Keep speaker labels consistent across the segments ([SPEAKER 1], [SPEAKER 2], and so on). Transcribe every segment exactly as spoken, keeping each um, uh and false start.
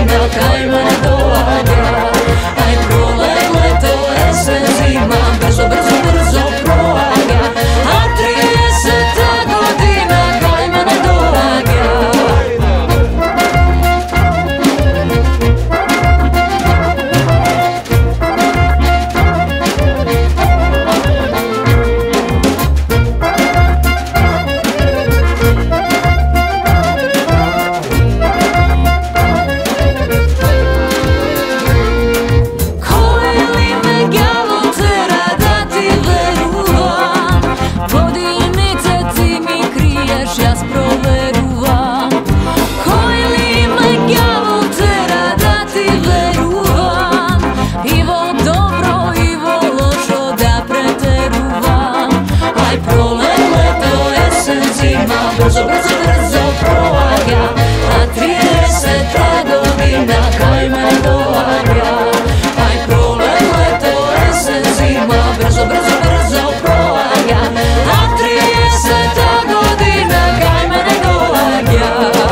[SPEAKER 1] godina kaj mene dovaga. Aj prolegle to jesen zima, brzo, brzo, brzo provaga. A trideseta godina kaj mene dovaga. Brzo, brzo, brzo provaga, a trideseta godina kaj mene dovaga. Aj prolegle to jesen zima, brzo, brzo, brzo provaga, a trideseta godina kaj mene dovaga.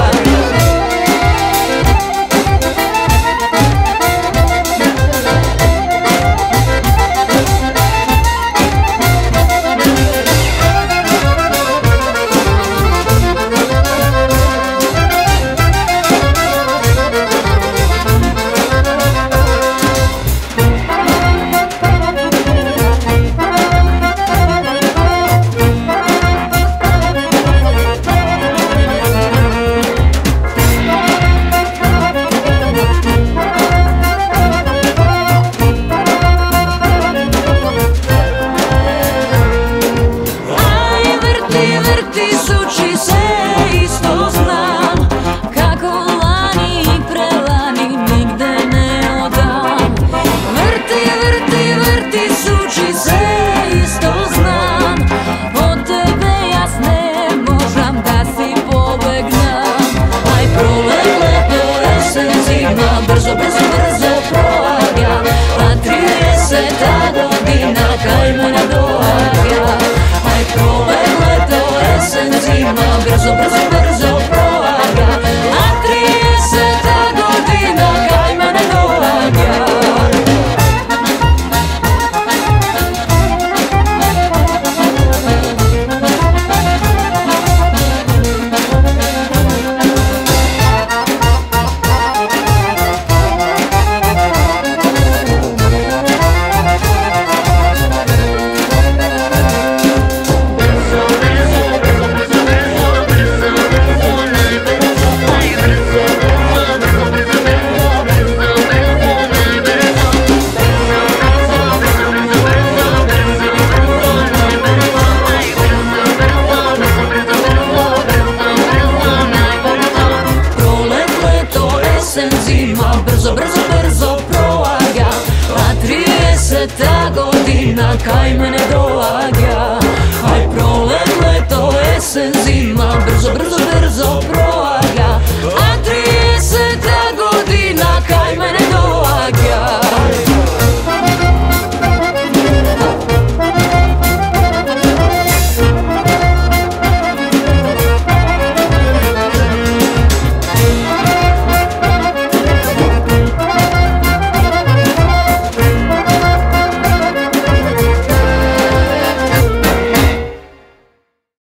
[SPEAKER 1] Suči se isto znam, kako lani i prelani nigde ne odam. Vrti, vrti, vrti, suči se isto znam, od tebe ja s ne možem da si pobegnam. Aj prolegle to jesen zima, brzo, brzo, brzo provaga, a trideseta godina kaj mene dovaga. Aj prolegle to jesen zima, brzo, brzo, brzo provaga, a trideseta godina kaj mene dovaga. Brzo, brzo, brzo provaga, a trideseta godina kaj mene dovaga. Aj prolegle to jesen zima, brzo, brzo, brzo provaga.